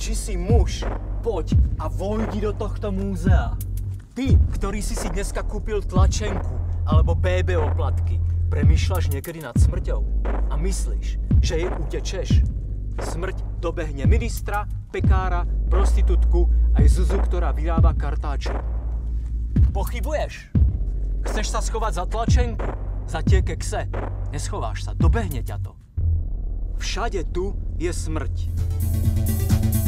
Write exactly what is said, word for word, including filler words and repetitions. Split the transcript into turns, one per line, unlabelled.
či si muž, poď a vojdi do tohto múzea. Ty, ktorý si si dneska kúpil tlačenku alebo bé bé oplatky, premýšľaš niekedy nad smrťou a myslíš, že jej utečeš? Smrť dobehne ministra, pekára, prostitútku aj Zuzu, ktorá vyrába kartáče. Pochybuješ? Chceš sa schovať za tlačenku? Za tie kekse? Neschováš sa, dobehne ťa to. Všade tu je smrť.